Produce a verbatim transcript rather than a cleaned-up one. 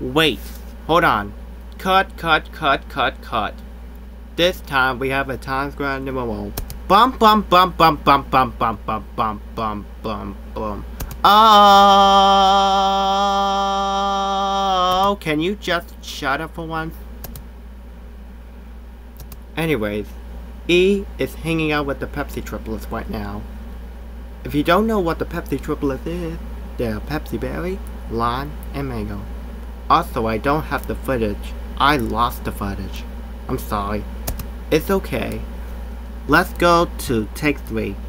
Wait, hold on. Cut, cut, cut, cut, cut. This time we have a Times Square numeral. Bum bum bum bum bum bum bum bum bum bum bum bum. Oh, can you just shut up for once? Anyways, E is hanging out with the Pepsi triplets right now. If you don't know what the Pepsi triplets is, they're Pepsi Berry, Lime, and Mango. Also, I don't have the footage. I lost the footage. I'm sorry. It's okay. Let's go to take three.